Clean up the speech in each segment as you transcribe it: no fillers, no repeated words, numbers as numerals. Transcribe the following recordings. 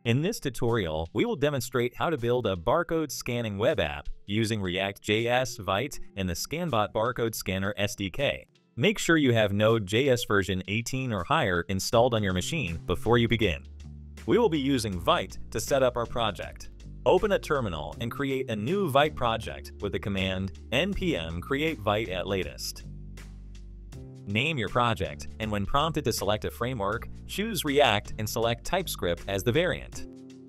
In this tutorial, we will demonstrate how to build a barcode scanning web app using React.js, Vite, and the ScanBot Barcode Scanner SDK. Make sure you have Node.js version 18 or higher installed on your machine before you begin. We will be using Vite to set up our project. Open a terminal and create a new Vite project with the command npm create Vite at latest. Name your project, and when prompted to select a framework, choose React and select TypeScript as the variant.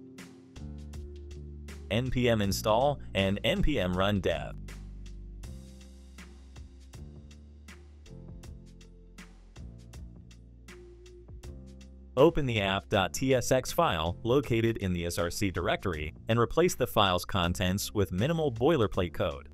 npm install and npm run dev. Open the app.tsx file located in the src directory and replace the file's contents with minimal boilerplate code.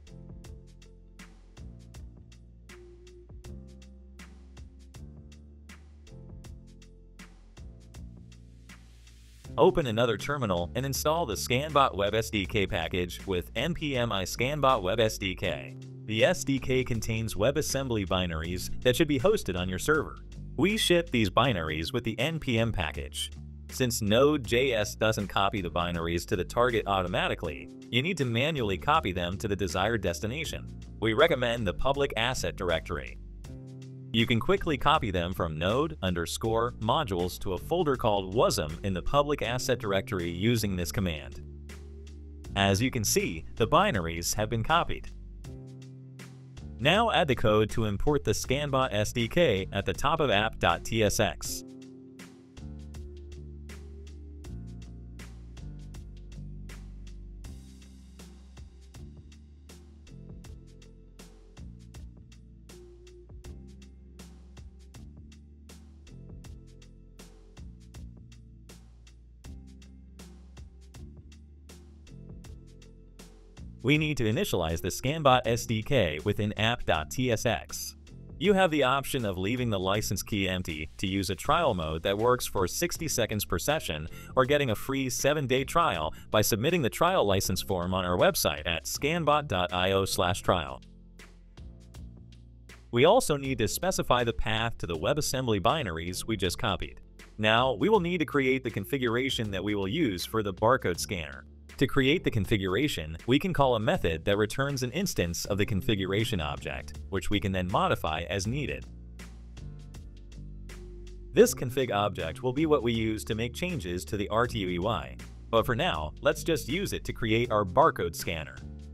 Open another terminal and install the ScanBot Web SDK package with npm iScanBot Web SDK. The SDK contains WebAssembly binaries that should be hosted on your server. We ship these binaries with the npm package. Since Node.js doesn't copy the binaries to the target automatically, you need to manually copy them to the desired destination. We recommend the public asset directory. You can quickly copy them from node_modules to a folder called wasm in the public asset directory using this command. As you can see, the binaries have been copied. Now add the code to import the ScanBot SDK at the top of app.tsx. We need to initialize the ScanBot SDK within app.tsx. You have the option of leaving the license key empty to use a trial mode that works for 60 seconds per session, or getting a free 7-day trial by submitting the trial license form on our website at scanbot.io/trial. We also need to specify the path to the WebAssembly binaries we just copied. Now, we will need to create the configuration that we will use for the barcode scanner. To create the configuration, we can call a method that returns an instance of the configuration object, which we can then modify as needed. This config object will be what we use to make changes to the RTUEY, but for now, let's just use it to create our barcode scanner.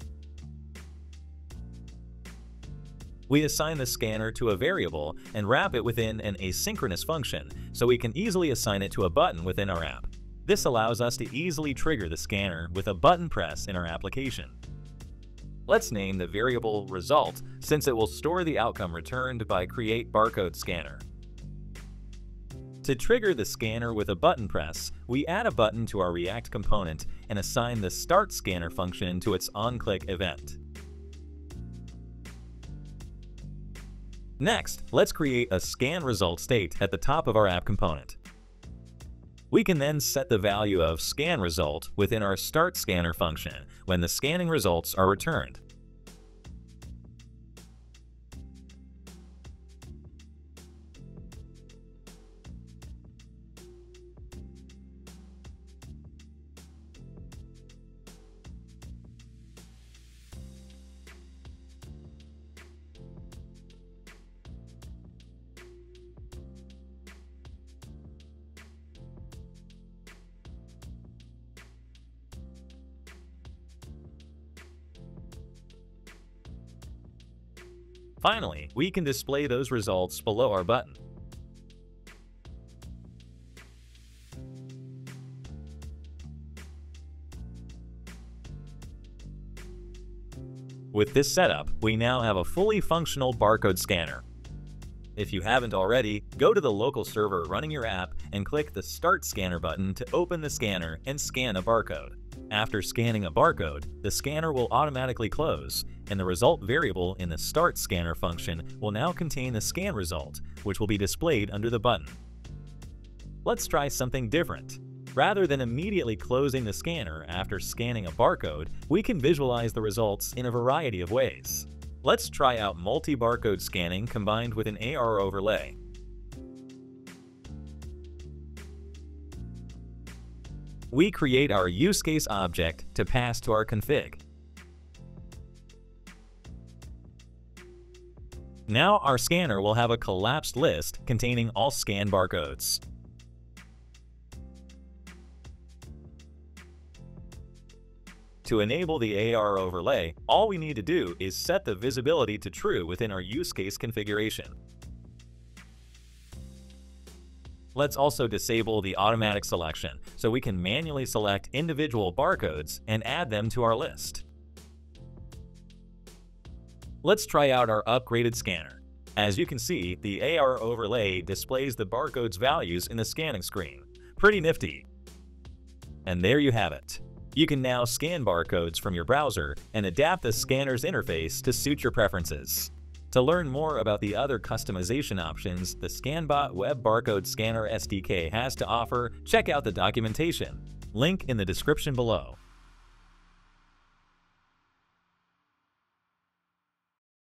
We assign the scanner to a variable and wrap it within an asynchronous function, so we can easily assign it to a button within our app. This allows us to easily trigger the scanner with a button press in our application. Let's name the variable result, since it will store the outcome returned by create barcode scanner. To trigger the scanner with a button press, we add a button to our React component and assign the start scanner function to its onClick event. Next, let's create a scan result state at the top of our app component. We can then set the value of scan result within our start scanner function when the scanning results are returned. Finally, we can display those results below our button. With this setup, we now have a fully functional barcode scanner. If you haven't already, go to the local server running your app and click the Start Scanner button to open the scanner and scan a barcode. After scanning a barcode, the scanner will automatically close, and the result variable in the Start Scanner function will now contain the scan result, which will be displayed under the button. Let's try something different. Rather than immediately closing the scanner after scanning a barcode, we can visualize the results in a variety of ways. Let's try out multi-barcode scanning combined with an AR overlay. We create our use case object to pass to our config. Now our scanner will have a collapsed list containing all scan barcodes. To enable the AR overlay, all we need to do is set the visibility to true within our use case configuration. Let's also disable the automatic selection so we can manually select individual barcodes and add them to our list. Let's try out our upgraded scanner. As you can see, the AR overlay displays the barcode's values in the scanning screen. Pretty nifty. And there you have it. You can now scan barcodes from your browser and adapt the scanner's interface to suit your preferences. To learn more about the other customization options the ScanBot Web Barcode Scanner SDK has to offer, check out the documentation. Link in the description below.